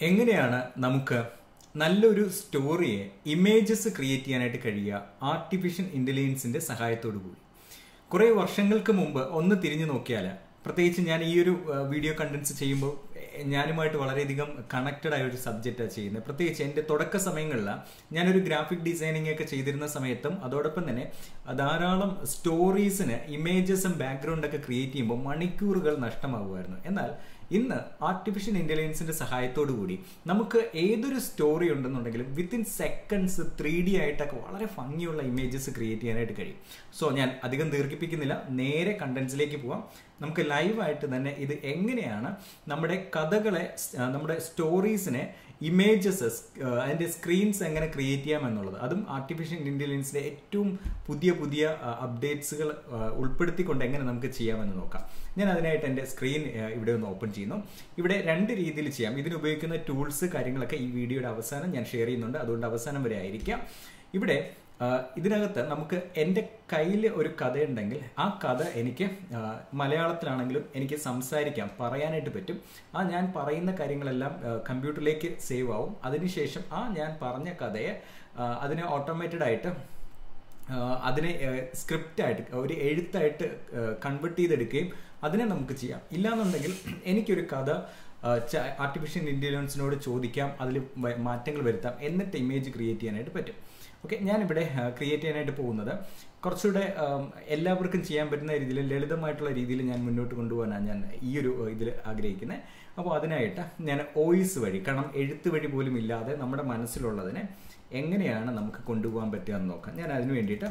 എങ്ങനെയാണ് നമുക്ക് നല്ലൊരു സ്റ്റോറിയെ ഇമേജസ് ക്രിയേറ്റ് ചെയ്യാനായിട്ട് കഴിയുക ആർട്ടിഫിഷ്യൽ ഇന്റലിജൻസിന്റെ സഹായത്തോടു കൂടി? കുറെ വർഷങ്ങൾക്ക് മുമ്പ് ഒന്ന് തിരിഞ്ഞു നോക്കിയാൽ, പ്രത്യേകിച്ച് ഞാൻ ഈ ഒരു വീഡിയോ കണ്ടന്റ്സ് ചെയ്യുമ്പോൾ ഞാനുമായിട്ട് വളരെയധികം കണക്റ്റഡ് ആയ ഒരു സബ്ജക്റ്റാണ് ചെയ്യുന്നത്. പ്രത്യേകിച്ച് എൻ്റെ തുടക്ക സമയങ്ങളിൽ ഞാനൊരു ഗ്രാഫിക് ഡിസൈനിങ് ഒക്കെ ചെയ്തിരുന്ന സമയത്തും അതോടൊപ്പം തന്നെ ധാരാളം സ്റ്റോറീസിന് ഇമേജസും ബാക്ക്ഗ്രൗണ്ടൊക്കെ ക്രിയേറ്റ് ചെയ്യുമ്പോൾ മണിക്കൂറുകൾ നഷ്ടമാകുമായിരുന്നു. എന്നാൽ ഇന്ന് ആർട്ടിഫിഷ്യൽ ഇന്റലിജൻസിന്റെ സഹായത്തോടു കൂടി നമുക്ക് ഏതൊരു സ്റ്റോറി ഉണ്ടെന്നുണ്ടെങ്കിലും വിത്തിൻ സെക്കൻഡ്സ് 3D ആയിട്ടൊക്കെ വളരെ ഭംഗിയുള്ള ഇമേജസ് ക്രിയേറ്റ് ചെയ്യാനായിട്ട് കഴിയും. സോ ഞാൻ അധികം ദീർഘിപ്പിക്കുന്നില്ല, നേരെ കണ്ടന്റ്സിലേക്ക് പോവാം. നമുക്ക് ലൈവായിട്ട് തന്നെ ഇത് എങ്ങനെയാണ് നമ്മുടെ കഥകളെ, നമ്മുടെ സ്റ്റോറീസിനെ ഇമേജസ്, അതിന്റെ സ്ക്രീൻസ് എങ്ങനെ ക്രിയേറ്റ് ചെയ്യാം എന്നുള്ളത്, അതും ആർട്ടിഫിഷ്യൽ ഇന്റലിജൻസിന്റെ ഏറ്റവും പുതിയ അപ്ഡേറ്റ്സുകൾ ഉൾപ്പെടുത്തിക്കൊണ്ട് എങ്ങനെ നമുക്ക് ചെയ്യാമെന്ന് നോക്കാം. ഞാൻ അതിനായിട്ട് എൻ്റെ സ്ക്രീൻ ഇവിടെ ഒന്ന് ഓപ്പൺ ചെയ്യുന്നു. ഇവിടെ രണ്ട് രീതിയിൽ ചെയ്യാം. ഇതിന് ഉപയോഗിക്കുന്ന ടൂൾസ് കാര്യങ്ങളൊക്കെ ഈ വീഡിയോയുടെ അവസാനം ഞാൻ ഷെയർ ചെയ്യുന്നുണ്ട്, അതുകൊണ്ട് അവസാനം വരെ ആയിരിക്കാം. ഇവിടെ ഇതിനകത്ത് നമുക്ക് എൻ്റെ കയ്യിൽ ഒരു കഥയുണ്ടെങ്കിൽ ആ കഥ എനിക്ക് മലയാളത്തിലാണെങ്കിലും എനിക്ക് സംസാരിക്കാം, പറയാനായിട്ട് പറ്റും. ഞാൻ പറയുന്ന കാര്യങ്ങളെല്ലാം കമ്പ്യൂട്ടറിലേക്ക് സേവ് ആവും. അതിനുശേഷം ഞാൻ പറഞ്ഞ കഥയെ അതിനെ ഓട്ടോമേറ്റഡ് ആയിട്ട് അതിനെ സ്ക്രിപ്റ്റായിട്ട് ഒരു എഴുത്തായിട്ട് കൺവേർട്ട് ചെയ്തെടുക്കുകയും അതിനെ നമുക്ക് ചെയ്യാം. ഇല്ലാന്നുണ്ടെങ്കിൽ എനിക്കൊരു കഥ ആർട്ടിഫിഷ്യൽ ഇന്റലിജൻസിനോട് ചോദിക്കാം, അതിൽ മാറ്റങ്ങൾ വരുത്താം, എന്നിട്ട് ഇമേജ് ക്രിയേറ്റ് ചെയ്യാനായിട്ട് പറ്റും. ഓക്കെ, ഞാനിവിടെ ക്രിയേറ്റ് ചെയ്യാനായിട്ട് പോകുന്നത് കുറച്ചുകൂടെ എല്ലാവർക്കും ചെയ്യാൻ പറ്റുന്ന രീതിയിൽ, ലളിതമായിട്ടുള്ള രീതിയിൽ ഞാൻ മുന്നോട്ട് കൊണ്ടുപോകാനാണ് ഞാൻ ഈ ഒരു ഇതിൽ ആഗ്രഹിക്കുന്നത്. അപ്പോൾ അതിനായിട്ട് ഞാൻ വോയിസ് വഴി, കാരണം എഴുത്ത് വഴി പോലും ഇല്ലാതെ നമ്മുടെ മനസ്സിലുള്ളതിനെ എങ്ങനെയാണ് നമുക്ക് കൊണ്ടുപോകാൻ പറ്റുക എന്ന് നോക്കാം. ഞാൻ അതിന് വേണ്ടിയിട്ട്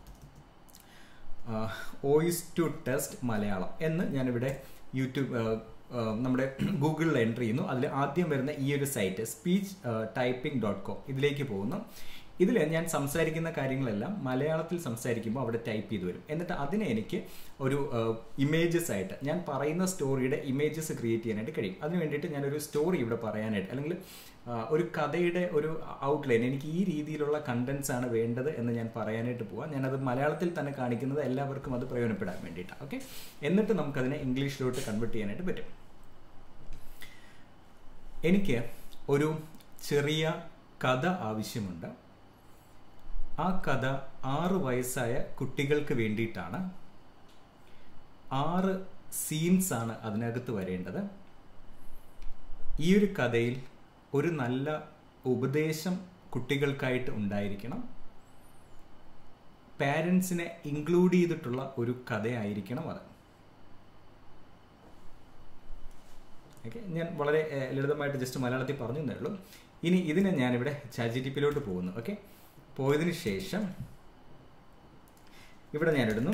വോയിസ് ടു ടെസ്റ്റ് മലയാളം എന്ന് ഞാനിവിടെ നമ്മുടെ ഗൂഗിളിൽ എൻ്റർ ചെയ്യുന്നു. അതിൽ ആദ്യം വരുന്ന ഈ ഒരു സൈറ്റ് speechtyping.com ഇതിലേക്ക് പോകുന്നു. ഇതിൽ ഞാൻ സംസാരിക്കുന്ന കാര്യങ്ങളെല്ലാം മലയാളത്തിൽ സംസാരിക്കുമ്പോൾ അവിടെ ടൈപ്പ് ചെയ്ത് വരും. എന്നിട്ട് അതിനെ എനിക്ക് ഒരു ഇമേജസ് ആയിട്ട്, ഞാൻ പറയുന്ന സ്റ്റോറിയുടെ ഇമേജസ് ക്രിയേറ്റ് ചെയ്യാനായിട്ട് കഴിയും. അതിന് വേണ്ടിയിട്ട് ഞാനൊരു സ്റ്റോറി ഇവിടെ പറയാനായിട്ട്, അല്ലെങ്കിൽ ഒരു കഥയുടെ ഒരു ഔട്ട്ലൈൻ, എനിക്ക് ഈ രീതിയിലുള്ള കണ്ടന്റ്സ് ആണ് വേണ്ടത് എന്ന് ഞാൻ പറയാനായിട്ട് പോവാം. ഞാനത് മലയാളത്തിൽ തന്നെ കാണിക്കുന്നത് എല്ലാവർക്കും അത് പ്രയോജനപ്പെടാൻ വേണ്ടിയിട്ടാണ്. ഓക്കെ, എന്നിട്ട് നമുക്കതിനെ ഇംഗ്ലീഷിലോട്ട് കൺവേർട്ട് ചെയ്യാനായിട്ട് പറ്റും. എനിക്ക് ഒരു ചെറിയ കഥ ആവശ്യമുണ്ട്. ആ കഥ 6 വയസ്സായ കുട്ടികൾക്ക് വേണ്ടിയിട്ടാണ്. 6 സീൻസ് ആണ് അതിനകത്ത് വരേണ്ടത്. ഈ ഒരു കഥയിൽ ഒരു നല്ല ഉപദേശം കുട്ടികൾക്കായിട്ട് ഉണ്ടായിരിക്കണം. പാരൻസിനെ ഇൻക്ലൂഡ് ചെയ്തിട്ടുള്ള ഒരു കഥയായിരിക്കണം അത്. ഓക്കെ, ഞാൻ വളരെ ലളിതമായിട്ട് ജസ്റ്റ് മലയാളത്തിൽ പറഞ്ഞു എന്നേ ഉള്ളൂ. ഇനി ഇതിനെ ഞാനിവിടെ ChatGPTയിലോട്ട് പോകുന്നു. ഓക്കെ, പോയതിനു ശേഷം ഇവിടെ ഞാനിടുന്നു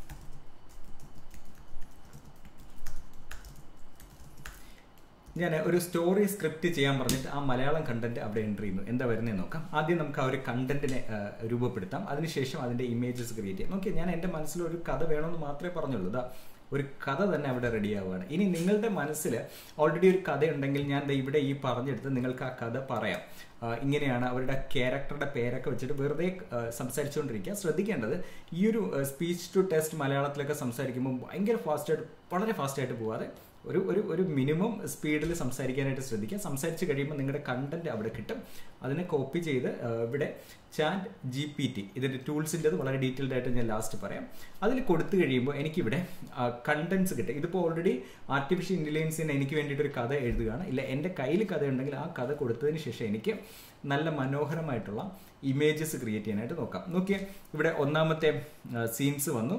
ഞാൻ ഒരു സ്റ്റോറി സ്ക്രിപ്റ്റ് ചെയ്യാൻ പറഞ്ഞിട്ട് ആ മലയാളം കണ്ടന്റ് അവിടെ എൻ്റർ ചെയ്യുന്നു. എന്താ വരുന്നതെന്ന് നോക്കാം. ആദ്യം നമുക്ക് ആ ഒരു കണ്ടന്റിനെ രൂപപ്പെടുത്താം, അതിനുശേഷം അതിന്റെ ഇമേജസ് ക്രിയേറ്റ് ചെയ്യാം. നോക്കി, ഞാൻ എൻ്റെ മനസ്സിൽ ഒരു കഥ വേണമെന്ന് മാത്രമേ പറഞ്ഞുള്ളൂ. ഒരു കഥ തന്നെ അവിടെ റെഡി ആവുകയാണ്. ഇനി നിങ്ങളുടെ മനസ്സിൽ ഓൾറെഡി ഒരു കഥയുണ്ടെങ്കിൽ ഞാൻ ഇവിടെ ഈ പറഞ്ഞെടുത്ത് നിങ്ങൾക്ക് ആ കഥ പറയാം. ഇങ്ങനെയാണ്, അവരുടെ ക്യാരക്ടറുടെ പേരൊക്കെ വെച്ചിട്ട് വെറുതെ സംസാരിച്ചുകൊണ്ടിരിക്കുക. ശ്രദ്ധിക്കേണ്ടത്, ഈ ഒരു സ്പീച്ച് ടു ടെസ്റ്റ് മലയാളത്തിലൊക്കെ സംസാരിക്കുമ്പോൾ ഭയങ്കര വളരെ ഫാസ്റ്റായിട്ട് പോവാതെ ഒരു മിനിമം സ്പീഡിൽ സംസാരിക്കാനായിട്ട് ശ്രദ്ധിക്കുക. സംസാരിച്ച് കഴിയുമ്പോൾ നിങ്ങളുടെ കണ്ടന്റ് അവിടെ കിട്ടും. അതിനെ കോപ്പി ചെയ്ത് ഇവിടെ ChatGPT ഇതിന്റെ ടൂൾസിൻ്റെത് വളരെ ഡീറ്റെയിൽഡ് ആയിട്ട് ഞാൻ ലാസ്റ്റ് പറയാം. അതിൽ കൊടുത്തു കഴിയുമ്പോൾ എനിക്കിവിടെ കണ്ടന്റ്സ് കിട്ടും. ഇതിപ്പോൾ ഓൾറെഡി ആർട്ടിഫിഷ്യൽ ഇന്റലിജൻസിന് എനിക്ക് വേണ്ടിയിട്ട് ഒരു കഥ എഴുതുകയാണ്. ഇല്ല, എൻ്റെ കയ്യിൽ കഥ ഉണ്ടെങ്കിൽ ആ കഥ കൊടുത്തതിന് ശേഷം എനിക്ക് നല്ല മനോഹരമായിട്ടുള്ള ഇമേജസ് ക്രിയേറ്റ് ചെയ്യാനായിട്ട് നോക്കാം. നോക്കിയേ, ഇവിടെ ഒന്നാമത്തെ സീൻസ് വന്നു.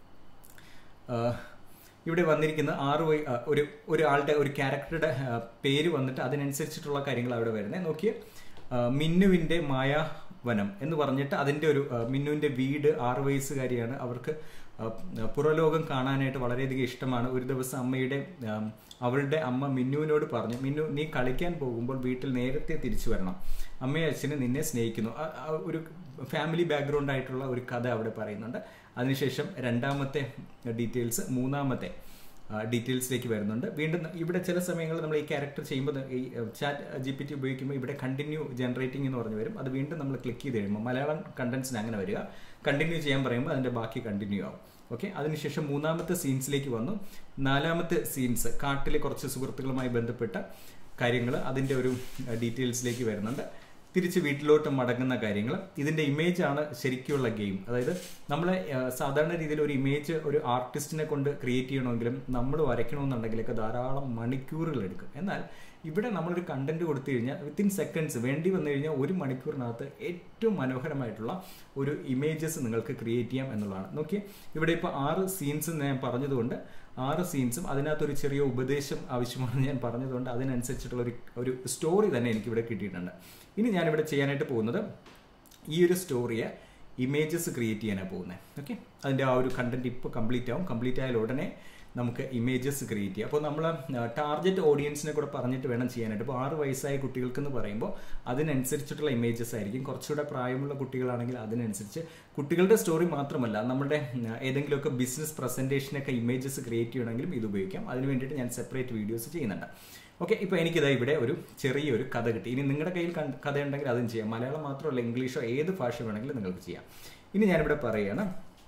ഇവിടെ വന്നിരിക്കുന്ന ഒരാളുടെ ഒരു ക്യാരക്ടറുടെ പേര് വന്നിട്ട് അതിനനുസരിച്ചിട്ടുള്ള കാര്യങ്ങൾ അവിടെ വരുന്നത്. നോക്കിയേ, മിന്നുവിൻ്റെ മായാവനം എന്ന് പറഞ്ഞിട്ട് അതിൻ്റെ ഒരു മിന്നുവിൻ്റെ വീട്, 6 വയസ്സുകാരിയാണ്. അവർക്ക് പുറലോകം കാണാനായിട്ട് വളരെയധികം ഇഷ്ടമാണ്. ഒരു ദിവസം അവളുടെ അമ്മ മിന്നുവിനോട് പറഞ്ഞു, മിന്നു, നീ കളിക്കാൻ പോകുമ്പോൾ വീട്ടിൽ നേരത്തെ തിരിച്ചു വരണം, അമ്മയും അച്ഛനും നിന്നെ സ്നേഹിക്കുന്നു. ഒരു ഫാമിലി ബാക്ക്ഗ്രൗണ്ട് ആയിട്ടുള്ള ഒരു കഥ അവിടെ പറയുന്നുണ്ട്. അതിനുശേഷം രണ്ടാമത്തെ ഡീറ്റെയിൽസ്, മൂന്നാമത്തെ ഡീറ്റെയിൽസിലേക്ക് വരുന്നുണ്ട്. വീണ്ടും ഇവിടെ ചില സമയങ്ങളിൽ നമ്മൾ ഈ ക്യാരക്ടർ ചെയ്യുമ്പോൾ ഈ ChatGPT ഉപയോഗിക്കുമ്പോൾ ഇവിടെ കണ്ടിന്യൂ ജനറേറ്റിംഗ് എന്ന് പറഞ്ഞു വരും. അത് വീണ്ടും നമ്മൾ ക്ലിക്ക് ചെയ്ത് കഴിയുമ്പോൾ മലയാളം കണ്ടന്റ്സിന് അങ്ങനെ വരിക. കണ്ടിന്യൂ ചെയ്യാൻ പറയുമ്പോൾ അതിൻ്റെ ബാക്കി കണ്ടിന്യൂ ആവും. ഓക്കെ, അതിനുശേഷം മൂന്നാമത്തെ സീൻസിലേക്ക് വന്നു. നാലാമത്തെ സീൻസ് കാട്ടിലെ കുറച്ച് സുഹൃത്തുക്കളുമായി ബന്ധപ്പെട്ട കാര്യങ്ങൾ, അതിൻ്റെ ഒരു ഡീറ്റെയിൽസിലേക്ക് വരുന്നുണ്ട്. തിരിച്ച് വീട്ടിലോട്ട് മടങ്ങുന്ന കാര്യങ്ങൾ. ഇതിൻ്റെ ഇമേജാണ് ശരിക്കുള്ള ഗെയിം. അതായത് നമ്മൾ സാധാരണ രീതിയിൽ ഒരു ഇമേജ് ഒരു ആർട്ടിസ്റ്റിനെ കൊണ്ട് ക്രിയേറ്റ് ചെയ്യണമെങ്കിലും നമ്മൾ വരയ്ക്കണമെന്നുണ്ടെങ്കിലൊക്കെ ധാരാളം മണിക്കൂറുകൾ എടുക്കും. എന്നാൽ ഇവിടെ നമ്മളൊരു കണ്ടന്റ് കൊടുത്തു കഴിഞ്ഞാൽ വിത്തിൻ സെക്കൻഡ്സ്, വേണ്ടി വന്നു കഴിഞ്ഞാൽ 1 മണിക്കൂറിനകത്ത് ഏറ്റവും മനോഹരമായിട്ടുള്ള ഒരു ഇമേജസ് നിങ്ങൾക്ക് ക്രിയേറ്റ് ചെയ്യാം എന്നുള്ളതാണ്. നോക്കിയേ, ഇവിടെ ഇപ്പോൾ 6 സീൻസ് ഞാൻ പറഞ്ഞതുകൊണ്ട് 6 സീൻസും അതിനകത്തൊരു ചെറിയ ഉപദേശം ആവശ്യമാണെന്ന് ഞാൻ പറഞ്ഞതുകൊണ്ട് അതിനനുസരിച്ചിട്ടുള്ള ഒരു സ്റ്റോറി തന്നെ എനിക്കിവിടെ കിട്ടിയിട്ടുണ്ട്. ഇനി ഞാനിവിടെ ചെയ്യാനായിട്ട് പോകുന്നത് ഈ ഒരു സ്റ്റോറിയെ ഇമേജസ് ക്രിയേറ്റ് ചെയ്യാനാണ് പോകുന്നത്. ഓക്കെ, അതിൻ്റെ ആ ഒരു കണ്ടന്റ് ഇപ്പോൾ കംപ്ലീറ്റ് ആവും. കംപ്ലീറ്റ് ആയാൽ ഉടനെ നമുക്ക് ഇമേജസ് ക്രിയേറ്റ് ചെയ്യാം. അപ്പോൾ നമ്മൾ ടാർഗറ്റ് ഓഡിയൻസിനെ കൂടെ പറഞ്ഞിട്ട് വേണം ചെയ്യാനായിട്ട്. ഇപ്പോൾ 6 വയസ്സായ കുട്ടികൾക്കെന്ന് പറയുമ്പോൾ അതിനനുസരിച്ചിട്ടുള്ള ഇമേജസ് ആയിരിക്കും. കുറച്ചുകൂടെ പ്രായമുള്ള കുട്ടികളാണെങ്കിൽ അതിനനുസരിച്ച്. കുട്ടികളുടെ സ്റ്റോറി മാത്രമല്ല, നമ്മുടെ ഏതെങ്കിലുമൊക്കെ ബിസിനസ് പ്രസൻറ്റേഷനൊക്കെ ഇമേജസ് ക്രിയേറ്റ് ചെയ്യണമെങ്കിലും ഇത് ഉപയോഗിക്കാം. അതിന് വേണ്ടിയിട്ട് ഞാൻ സെപ്പറേറ്റ് വീഡിയോസ് ചെയ്യുന്നുണ്ട്. ഓക്കെ, ഇപ്പോൾ എനിക്കിതാ ഇവിടെ ഒരു ചെറിയൊരു കഥ കിട്ടി. ഇനി നിങ്ങളുടെ കയ്യിൽ കഥ ഉണ്ടെങ്കിൽ അതും ചെയ്യാം. മലയാളം മാത്രമല്ല, ഇംഗ്ലീഷോ ഏത് ഭാഷ വേണമെങ്കിലും നിങ്ങൾക്ക് ചെയ്യാം. ഇനി ഞാനിവിടെ പറയുകയാണ്,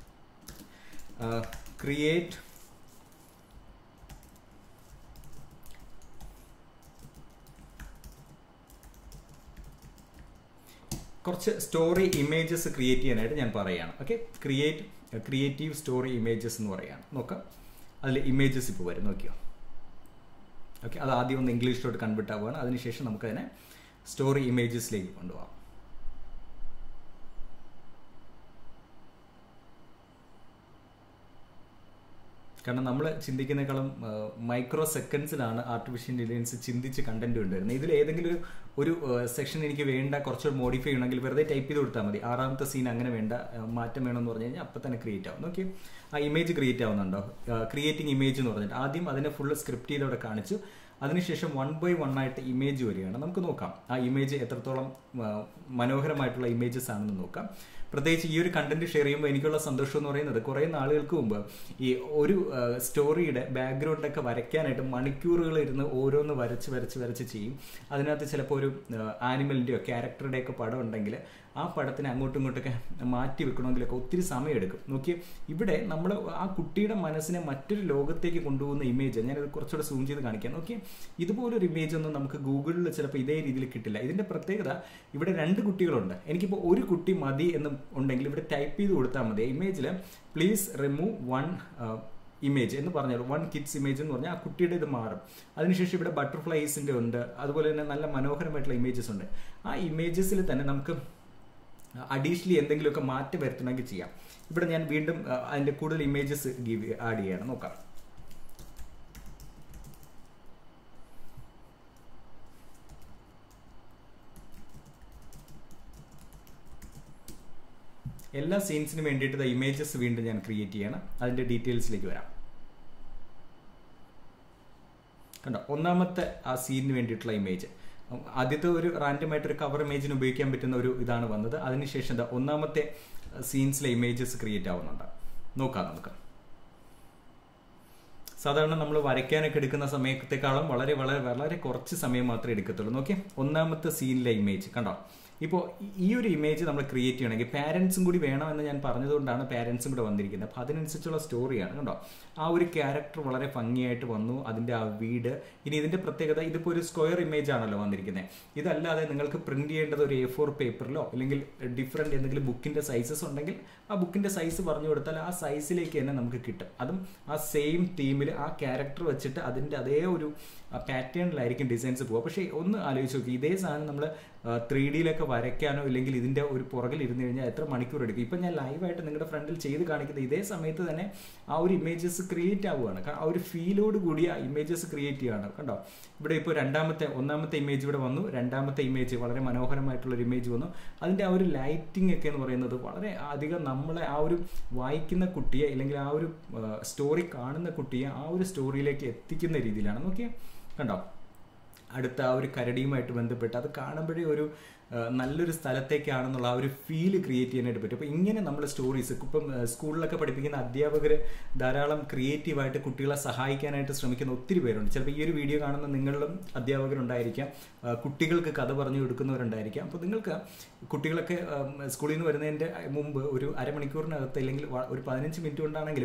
ക്രിയേറ്റ് കുറച്ച് സ്റ്റോറി ഇമേജസ് ക്രിയേറ്റ് ചെയ്യാനായിട്ട് ഞാൻ പറയുകയാണ്. ഓക്കെ, ക്രിയേറ്റീവ് സ്റ്റോറി ഇമേജസ് എന്ന് പറയുകയാണ്. നോക്കാം, അതിൽ ഇമേജസ് ഇപ്പോൾ വരും, നോക്കിയോ. ഓക്കെ, അത് ആദ്യം ഒന്ന് ഇംഗ്ലീഷിലോട്ട് കൺവേർട്ട് ആവുകയാണ്. അതിനുശേഷം നമുക്കതിനെ സ്റ്റോറി ഇമേജസിലേക്ക് കൊണ്ടുപോകാം. കാരണം നമ്മൾ ചിന്തിക്കുന്നേക്കാളും മൈക്രോ സെക്കൻഡ്സിലാണ് ആർട്ടിഫിഷ്യൽ ഇന്റലിജൻസ് ചിന്തിച്ച് കണ്ടന്റ് കൊണ്ടുവരുന്നത്. ഇതിൽ ഏതെങ്കിലും ഒരു സെക്ഷൻ എനിക്ക് വേണ്ട, കുറച്ച് മോഡിഫൈ ചെയ്യണമെങ്കിൽ വെറുതെ ടൈപ്പ് ചെയ്ത് കൊടുത്താൽ മതി. 6ാമത്തെ സീൻ അങ്ങനെ വേണ്ട, മാറ്റം വേണമെന്ന് പറഞ്ഞു കഴിഞ്ഞാൽ അപ്പം തന്നെ ക്രിയേറ്റ് ആവും. നോക്കി, ആ ഇമേജ് ക്രിയേറ്റ് ആവുന്നുണ്ടോ? ക്രിയേറ്റിംഗ് ഇമേജ് എന്ന് പറഞ്ഞിട്ട് ആദ്യം അതിനെ ഫുള്ള് സ്ക്രിപ്റ്റ് ചെയ്തവിടെ കാണിച്ചു. അതിനുശേഷം 1 by 1 ആയിട്ട് ഇമേജ് വരികയാണ്. നമുക്ക് നോക്കാം ആ ഇമേജ് എത്രത്തോളം മനോഹരമായിട്ടുള്ള ഇമേജസ് ആണെന്ന് നോക്കാം. പ്രത്യേകിച്ച് ഈ ഒരു കണ്ടന്റ് ഷെയർ ചെയ്യുമ്പോൾ എനിക്കുള്ള സന്തോഷം എന്ന് പറയുന്നത്, കുറേ നാളുകൾക്ക് മുമ്പ് ഈ ഒരു സ്റ്റോറിയുടെ ബാക്ക്ഗ്രൗണ്ടൊക്കെ വരയ്ക്കാനായിട്ട് മണിക്കൂറുകൾ ഇരുന്ന് ഓരോന്ന് വരച്ച് ചെയ്യും. അതിനകത്ത് ചിലപ്പോൾ ഒരു ആനിമലിൻ്റെയോ ക്യാരക്ടറുടെയൊക്കെ പടം ഉണ്ടെങ്കിൽ ആ പടത്തിനെ അങ്ങോട്ടും ഇങ്ങോട്ടൊക്കെ മാറ്റി വെക്കണമെങ്കിലൊക്കെ ഒത്തിരി സമയമെടുക്കും. നോക്കി, ഇവിടെ നമ്മൾ ആ കുട്ടിയുടെ മനസ്സിനെ മറ്റൊരു ലോകത്തേക്ക് കൊണ്ടുപോകുന്ന ഇമേജ് ഞാനിത് കുറച്ചുകൂടെ സൂം ചെയ്ത് കാണിക്കാം. നോക്കി, ഇതുപോലൊരു ഇമേജ് ഒന്നും നമുക്ക് ഗൂഗിളിൽ ചിലപ്പോൾ ഇതേ രീതിയിൽ കിട്ടില്ല. ഇതിൻ്റെ പ്രത്യേകത, ഇവിടെ 2 കുട്ടികളുണ്ട്. എനിക്കിപ്പോൾ ഒരു കുട്ടി മതി എന്ന് ഉണ്ടെങ്കിൽ ഇവിടെ ടൈപ്പ് ചെയ്ത് കൊടുത്താൽ മതി. ഇമേജിൽ പ്ലീസ് റിമൂവ് 1 ഇമേജ് എന്ന് പറഞ്ഞാൽ 1 കിഡ്സ് ഇമേജ് എന്ന് പറഞ്ഞാൽ ആ കുട്ടിയുടെ ഇത് മാറും. അതിനുശേഷം ഇവിടെ ബട്ടർഫ്ലൈസിൻ്റെ ഉണ്ട്, അതുപോലെ തന്നെ നല്ല മനോഹരമായിട്ടുള്ള ഇമേജസ് ഉണ്ട്. ആ ഇമേജസിൽ തന്നെ നമുക്ക് അഡീഷണലി എന്തെങ്കിലുമൊക്കെ മാറ്റം വരുത്തണമെങ്കിൽ ചെയ്യാം. ഇവിടെ ഞാൻ വീണ്ടും അതിൻ്റെ കൂടുതൽ ഇമേജസ് ആഡ് ചെയ്യാണ്. നോക്കാം. എല്ലാ സീൻസിനും വേണ്ടിയിട്ട് ഇമേജസ് വീണ്ടും ഞാൻ ക്രിയേറ്റ് ചെയ്യണം. അതിൻ്റെ ഡീറ്റെയിൽസിലേക്ക് വരാം. കണ്ടോ, 1ാമത്തെ ആ സീനിന് വേണ്ടിയിട്ടുള്ള ഇമേജ്. ആദ്യത്തെ ഒരു റാൻഡമായിട്ടൊരു കവർ ഇമേജിന് ഉപയോഗിക്കാൻ പറ്റുന്ന ഒരു ഇതാണ് വന്നത്. അതിനുശേഷം 1ാമത്തെ സീൻസിലെ ഇമേജസ് ക്രിയേറ്റ് ആവുന്നുണ്ട്. നോക്കാം നമുക്ക്. സാധാരണ നമ്മൾ വരയ്ക്കാനൊക്കെ എടുക്കുന്ന സമയത്തേക്കാളും വളരെ വളരെ വളരെ കുറച്ച് സമയം മാത്രമേ എടുക്കത്തുള്ളൂ. നോക്കി, 1ാമത്തെ സീനിലെ ഇമേജ് കണ്ടോ. ഇപ്പോൾ ഈ ഒരു ഇമേജ് നമ്മൾ ക്രിയേറ്റ് ചെയ്യണമെങ്കിൽ പാരൻസും കൂടി വേണമെന്ന് ഞാൻ പറഞ്ഞതുകൊണ്ടാണ് പാരൻസും കൂടെ വന്നിരിക്കുന്നത്. അപ്പോൾ അതിനനുസരിച്ചുള്ള സ്റ്റോറിയാണ്. കണ്ടോ, ആ ഒരു ക്യാരക്ടർ വളരെ ഭംഗിയായിട്ട് വന്നു, അതിൻ്റെ ആ വീട്. ഇനി ഇതിൻ്റെ പ്രത്യേകത, ഇതിപ്പോൾ ഒരു സ്ക്വയർ ഇമേജ് ആണല്ലോ വന്നിരിക്കുന്നത്. ഇതല്ലാതെ നിങ്ങൾക്ക് പ്രിന്റ് ചെയ്യേണ്ടത് ഒരു A4 പേപ്പറിലോ അല്ലെങ്കിൽ ഡിഫറെൻറ്റ് എന്തെങ്കിലും ബുക്കിൻ്റെ സൈസസ് ഉണ്ടെങ്കിൽ ആ ബുക്കിൻ്റെ സൈസ് പറഞ്ഞു കൊടുത്താൽ ആ സൈസിലേക്ക് തന്നെ നമുക്ക് കിട്ടും. അതും ആ സെയിം തീമിൽ ആ ക്യാരക്ടർ വെച്ചിട്ട് അതിൻ്റെ അതേ ഒരു പാറ്റേണിലായിരിക്കും ഡിസൈൻസ് പോവുക. പക്ഷേ ഒന്ന് ആലോചിച്ച് നോക്കി, ഇതേ സാധനം നമ്മൾ 3Dയിലൊക്കെ വരയ്ക്കാനോ ഇല്ലെങ്കിൽ ഇതിൻ്റെ ഒരു പുറകിൽ ഇരുന്ന് കഴിഞ്ഞാൽ എത്ര മണിക്കൂർ എടുക്കും. ഇപ്പം ഞാൻ ലൈവായിട്ട് നിങ്ങളുടെ ഫ്രണ്ടിൽ ചെയ്ത് കാണിക്കുന്നത് ഇതേ സമയത്ത് തന്നെ ആ ഒരു ഇമേജസ് ക്രിയേറ്റ് ആവുകയാണ്. ആ ഒരു ഫീലോട് കൂടി ആ ഇമേജസ് ക്രിയേറ്റ് ചെയ്യുകയാണ്. കണ്ടോ, ഇവിടെ ഇപ്പോൾ 1ാമത്തെ ഇമേജ് ഇവിടെ വന്നു. 2ാമത്തെ ഇമേജ് വളരെ മനോഹരമായിട്ടുള്ളൊരു ഇമേജ് വന്നു. അതിൻ്റെ ആ ഒരു ലൈറ്റിംഗ് ഒക്കെ എന്ന് പറയുന്നത് വളരെ അധികം നമ്മളെ ആ ഒരു വായിക്കുന്ന കുട്ടിയെ അല്ലെങ്കിൽ ആ ഒരു സ്റ്റോറി കാണുന്ന കുട്ടിയെ ആ ഒരു സ്റ്റോറിയിലേക്ക് എത്തിക്കുന്ന രീതിയിലാണ്. നോക്കിയേ, കണ്ടോ, അടുത്ത ആ ഒരു കരടിയുമായിട്ട് ബന്ധപ്പെട്ട് അത് കാണുമ്പോഴേ ഒരു നല്ലൊരു സ്ഥലത്തേക്കാണെന്നുള്ള ആ ഒരു ഫീല് ക്രിയേറ്റ് ചെയ്യാനായിട്ട് പറ്റും. അപ്പോൾ ഇങ്ങനെ നമ്മൾ സ്റ്റോറീസ് ഇപ്പം സ്കൂളിലൊക്കെ പഠിപ്പിക്കുന്ന അധ്യാപകർ ധാരാളം ക്രിയേറ്റീവായിട്ട് കുട്ടികളെ സഹായിക്കാനായിട്ട് ശ്രമിക്കുന്ന ഒത്തിരി പേരുണ്ട്. ചിലപ്പോൾ ഈ ഒരു വീഡിയോ കാണുന്ന നിങ്ങളിലും അധ്യാപകരുണ്ടായിരിക്കാം, കുട്ടികൾക്ക് കഥ പറഞ്ഞു കൊടുക്കുന്നവരുണ്ടായിരിക്കാം. അപ്പോൾ നിങ്ങൾക്ക് കുട്ടികളൊക്കെ സ്കൂളിൽ നിന്ന് വരുന്നതിൻ്റെ മുമ്പ് ഒരു അരമണിക്കൂറിനകത്ത് അല്ലെങ്കിൽ ഒരു 15 മിനിറ്റ് കൊണ്ടാണെങ്കിലും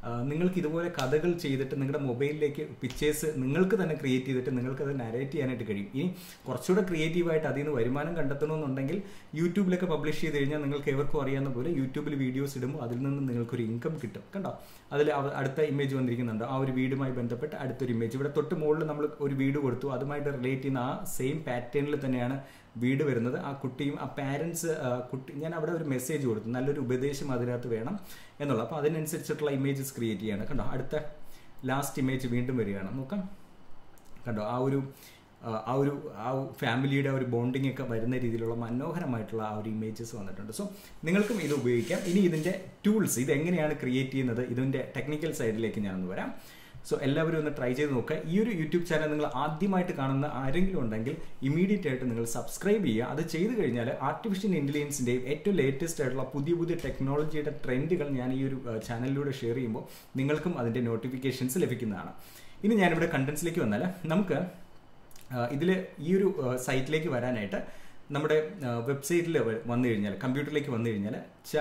നിങ്ങൾക്ക് ഇതുപോലെ കഥകൾ ചെയ്തിട്ട് നിങ്ങളുടെ മൊബൈലിലേക്ക് പിക്ചേഴ്സ് നിങ്ങൾക്ക് തന്നെ ക്രിയേറ്റ് ചെയ്തിട്ട് നിങ്ങൾക്കത് നരേറ്റ് ചെയ്യാനായിട്ട് കഴിയും. ഇനി കുറച്ചുകൂടെ ക്രിയേറ്റീവായിട്ട് അതിൽ നിന്ന് വരുമാനം കണ്ടെത്തണമെന്നുണ്ടെങ്കിൽ യൂട്യൂബിലൊക്കെ പബ്ലിഷ് ചെയ്ത് കഴിഞ്ഞാൽ നിങ്ങൾക്ക് എവർക്കും അറിയാവുന്ന പോലെ യൂട്യൂബിൽ വീഡിയോസ് ഇടുമ്പോൾ അതിൽ നിന്ന് നിങ്ങൾക്കൊരു ഇൻകം കിട്ടും. കണ്ടോ, അതിൽ അടുത്ത ഇമേജ് വന്നിരിക്കുന്നുണ്ട്. ആ ഒരു വീടുമായി ബന്ധപ്പെട്ട് അടുത്തൊരു ഇമേജ്. ഇവിടെ തൊട്ട് മുകളിൽ നമ്മൾ ഒരു വീട് കൊടുത്തു, അതുമായിട്ട് റിലേറ്റ് ചെയ്യുന്ന ആ സെയിം പാറ്റേണിൽ തന്നെയാണ് വീട് വരുന്നത്. ആ കുട്ടിയും ആ പാരൻസ് കുട്ടി, ഞാൻ അവിടെ ഒരു മെസ്സേജ് കൊടുത്തു, നല്ലൊരു ഉപദേശം അതിനകത്ത് വേണം എന്നുള്ളത്. അപ്പോൾ അതിനനുസരിച്ചിട്ടുള്ള ഇമേജസ് ക്രിയേറ്റ് ചെയ്യാണ്. കണ്ടോ, അടുത്ത ലാസ്റ്റ് ഇമേജ് വീണ്ടും വരികയാണ്. നോക്കാം, കണ്ടോ ആ ഒരു ഫാമിലിയുടെ ഒരു ബോണ്ടിങ് ഒക്കെ വരുന്ന രീതിയിലുള്ള മനോഹരമായിട്ടുള്ള ആ ഒരു ഇമേജസ് വന്നിട്ടുണ്ട്. സോ നിങ്ങൾക്കും ഇത് ഉപയോഗിക്കാം. ഇനി ഇതിൻ്റെ ടൂൾസ്, ഇത് എങ്ങനെയാണ് ക്രിയേറ്റ് ചെയ്യുന്നത്, ഇതിൻ്റെ ടെക്നിക്കൽ സൈഡിലേക്ക് ഞാനൊന്ന് വരാം. സോ എല്ലാവരും ഒന്ന് ട്രൈ ചെയ്ത് നോക്കുക. ഈ ഒരു യൂട്യൂബ് ചാനൽ നിങ്ങൾ ആദ്യമായിട്ട് കാണുന്ന ആരെങ്കിലും ഉണ്ടെങ്കിൽ ഇമീഡിയറ്റ് ആയിട്ട് നിങ്ങൾ സബ്സ്ക്രൈബ് ചെയ്യുക. അത് ചെയ്ത് കഴിഞ്ഞാൽ ആർട്ടിഫിഷ്യൽ ഇൻ്റലിജൻസിൻ്റെയും ഏറ്റവും ലേറ്റസ്റ്റ് ആയിട്ടുള്ള പുതിയ ടെക്നോളജിയുടെ ട്രെൻഡുകൾ ഞാൻ ഈ ഒരു ചാനലിലൂടെ ഷെയർ ചെയ്യുമ്പോൾ നിങ്ങൾക്കും അതിൻ്റെ നോട്ടിഫിക്കേഷൻസ് ലഭിക്കുന്നതാണ്. ഇനി ഞാനിവിടെ കണ്ടൻസിലേക്ക് വന്നാൽ നമുക്ക് ഇതിൽ ഈ ഒരു സൈറ്റിലേക്ക് വരാനായിട്ട് നമ്മുടെ വെബ്സൈറ്റിൽ വന്നു കഴിഞ്ഞാൽ, കമ്പ്യൂട്ടറിലേക്ക് വന്നു കഴിഞ്ഞാൽ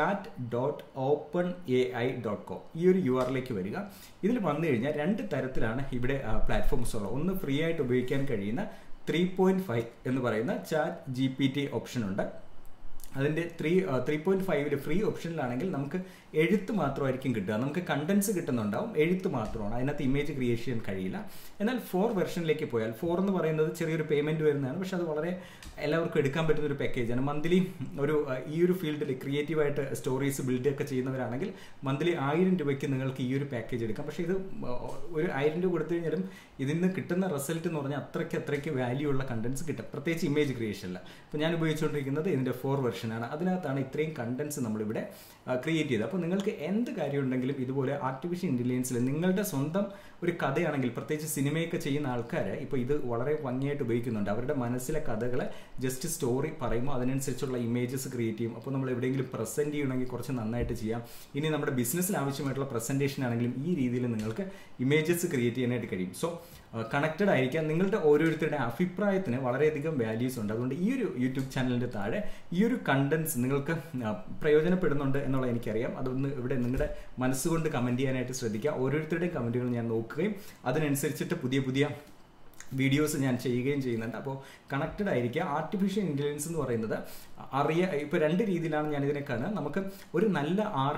chat.openai.com ഈ ഒരു URL-ലേക്ക് വരിക. ഇതിൽ വന്നു കഴിഞ്ഞാൽ 2 തരത്തിലാണ് ഇവിടെ പ്ലാറ്റ്ഫോംസ് ഉള്ളത്. ഒന്ന് ഫ്രീ ആയിട്ട് ഉപയോഗിക്കാൻ കഴിയുന്ന 3.5 എന്ന് പറയുന്ന ChatGPT ഓപ്ഷൻ ഉണ്ട്. അതിൻ്റെ 3.5 ഫ്രീ ഓപ്ഷനിലാണെങ്കിൽ നമുക്ക് എഴുത്ത് മാത്രമായിരിക്കും കിട്ടുക. നമുക്ക് കണ്ടൻസ് കിട്ടുന്നുണ്ടാവും, എഴുത്ത് മാത്രമാണ്. അതിനകത്ത് ഇമേജ് ക്രിയേറ്റ് ചെയ്യാൻ കഴിയില്ല. എന്നാൽ 4 വെർഷനിലേക്ക് പോയാൽ, 4 എന്ന് പറയുന്നത് ചെറിയൊരു പേയ്മെൻറ്റ് വരുന്നതാണ്, പക്ഷെ അത് വളരെ എല്ലാവർക്കും എടുക്കാൻ പറ്റുന്ന ഒരു പാക്കേജാണ്. മന്ത്ലി ഈ ഒരു ഫീൽഡിൽ ക്രിയേറ്റീവായിട്ട് സ്റ്റോറീസ് ബിൽഡ് ഒക്കെ ചെയ്യുന്നവരാണെങ്കിൽ മന്ത്ലി 1000 രൂപയ്ക്ക് നിങ്ങൾക്ക് ഈ ഒരു പാക്കേജ് എടുക്കാം. പക്ഷേ ഇത് ഒരു 1000 രൂപ കൊടുത്തു കഴിഞ്ഞാലും ഇതിൽ നിന്ന് കിട്ടുന്ന റിസൾട്ട് എന്ന് പറഞ്ഞാൽ അത്രയ്ക്ക് വാല്യൂ ഉള്ള കണ്ടൻസ് കിട്ടും, പ്രത്യേകിച്ച് ഇമേജ് ക്രിയേഷനിൽ. അപ്പോൾ ഞാൻ ഉപയോഗിച്ചുകൊണ്ടിരിക്കുന്നത് ഇതിൻ്റെ 4 വെർഷനാണ്. അതിനകത്താണ് ഇത്രയും കണ്ടൻസ് നമ്മളിവിടെ ക്രിയേറ്റ് ചെയ്തത്. അപ്പോൾ നിങ്ങൾക്ക് എന്ത് കാര്യമുണ്ടെങ്കിലും ഇതുപോലെ ആർട്ടിഫിഷ്യൽ ഇൻ്റലിജൻസിൽ നിങ്ങളുടെ സ്വന്തം ഒരു കഥയാണെങ്കിൽ, പ്രത്യേകിച്ച് സിനിമയൊക്കെ ചെയ്യുന്ന ആൾക്കാർ ഇപ്പോൾ ഇത് വളരെ ഭംഗിയായിട്ട് ഉപയോഗിക്കുന്നുണ്ട്. അവരുടെ മനസ്സിലെ കഥകളെ ജസ്റ്റ് സ്റ്റോറി പറയുമ്പോൾ അതിനനുസരിച്ചുള്ള ഇമേജസ് ക്രിയേറ്റ് ചെയ്യും. അപ്പോൾ നമ്മൾ എവിടെയെങ്കിലും പ്രസൻറ്റ് ചെയ്യണമെങ്കിൽ കുറച്ച് നന്നായിട്ട് ചെയ്യാം. ഇനി നമ്മുടെ ബിസിനസ്സിന് ആവശ്യമായിട്ടുള്ള പ്രസൻറ്റേഷൻ ആണെങ്കിലും ഈ രീതിയിൽ നിങ്ങൾക്ക് ഇമേജസ് ക്രിയേറ്റ് ചെയ്യാനായിട്ട് കഴിയും. സോ കണക്റ്റഡ് ആയിരിക്കാം. നിങ്ങളുടെ ഓരോരുത്തരുടെ അഭിപ്രായത്തിന് വളരെയധികം വാല്യൂസ് ഉണ്ട്. അതുകൊണ്ട് ഈ ഒരു യൂട്യൂബ് ചാനലിൻ്റെ താഴെ ഈ ഒരു കണ്ടൻസ് നിങ്ങൾക്ക് പ്രയോജനപ്പെടുന്നുണ്ട് എന്നുള്ളത് എനിക്കറിയാം. അതൊന്ന് ഇവിടെ നിങ്ങളുടെ മനസ്സുകൊണ്ട് കമൻറ്റ് ചെയ്യാനായിട്ട് ശ്രദ്ധിക്കുക. ഓരോരുത്തരുടെയും കമൻറ്റുകൾ ഞാൻ നോക്കുകയും അതിനനുസരിച്ചിട്ട് പുതിയ വീഡിയോസ് ഞാൻ ചെയ്യുകയും ചെയ്യുന്നുണ്ട്. അപ്പോൾ കണക്റ്റഡ് ആയിരിക്കുക. ആർട്ടിഫിഷ്യൽ ഇൻ്റലിജൻസ് എന്ന് പറയുന്നത് ഇപ്പോൾ 2 രീതിയിലാണ് ഞാനിതിനെ കാണുന്നത്. നമുക്ക് ഒരു നല്ല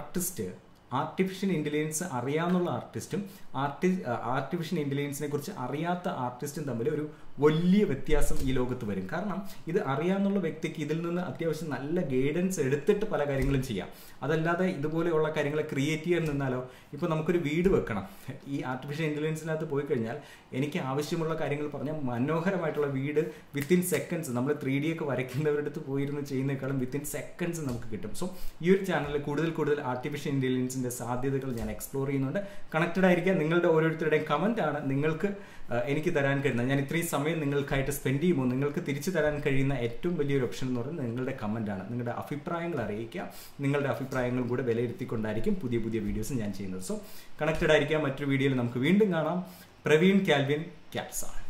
ആർട്ടിഫിഷ്യൽ ഇൻ്റലിജൻസ് അറിയാവുന്ന ആർട്ടിസ്റ്റും ആർട്ടിഫിഷ്യൽ ഇൻ്റലിജൻസിനെ കുറിച്ച് അറിയാത്ത ആർട്ടിസ്റ്റും തമ്മിൽ ഒരു വലിയ വ്യത്യാസം ഈ ലോകത്ത് വരും. കാരണം ഇത് അറിയാവുന്ന വ്യക്തിക്ക് ഇതിൽ നിന്ന് അത്യാവശ്യം നല്ല ഗൈഡൻസ് എടുത്തിട്ട് പല കാര്യങ്ങളും ചെയ്യാം. അതല്ലാതെ ഇതുപോലെയുള്ള കാര്യങ്ങളെ ക്രിയേറ്റ് ചെയ്യാൻ നിന്നാലോ, ഇപ്പോൾ നമുക്കൊരു വീട് വെക്കണം, ഈ ആർട്ടിഫിഷ്യൽ ഇൻ്റലിജൻസിനകത്ത് പോയി കഴിഞ്ഞാൽ എനിക്ക് ആവശ്യമുള്ള കാര്യങ്ങൾ പറഞ്ഞാൽ മനോഹരമായിട്ടുള്ള വീട് വിത്തിൻ സെക്കൻഡ്സ്, നമ്മൾ 3D ഒക്കെ വരയ്ക്കുന്നവരുടെ അടുത്ത് പോയിരുന്ന് ചെയ്യുന്നതിനേക്കാളും വിത്തിൻ സെക്കൻഡ്സ് നമുക്ക് കിട്ടും. സോ ഈ ഒരു ചാനലിൽ കൂടുതൽ ആർട്ടിഫിഷ്യൽ ഇൻ്റലിജൻസിൻ്റെ സാധ്യതകൾ ഞാൻ എക്സ്പ്ലോർ ചെയ്യുന്നുണ്ട്. കണക്റ്റഡ് ആയിരിക്കാം. നിങ്ങളുടെ ഓരോരുത്തരുടെയും കമൻ്റ് ആണ് നിങ്ങൾക്ക് എനിക്ക് തരാൻ കഴിയുന്നത്. ഞാൻ ഇത്രയും സമയം നിങ്ങൾക്കായിട്ട് സ്പെൻഡ് ചെയ്യുമ്പോൾ നിങ്ങൾക്ക് തിരിച്ചു തരാൻ കഴിയുന്ന ഏറ്റവും വലിയൊരു ഓപ്ഷൻ എന്ന് പറയുന്നത് നിങ്ങളുടെ കമൻ്റാണ്. നിങ്ങളുടെ അഭിപ്രായങ്ങൾ അറിയിക്കുക. നിങ്ങളുടെ അഭിപ്രായങ്ങൾ കൂടെ വിലയിരുത്തിക്കൊണ്ടായിരിക്കും പുതിയ വീഡിയോസ് ഞാൻ ചെയ്യുന്നത്. സോ കണക്റ്റഡ് ആയിരിക്കാം. മറ്റൊരു വീഡിയോയിൽ നമുക്ക് വീണ്ടും കാണാം. പ്രവീൺ കാൽവിൻ ക്യാപ്സാ.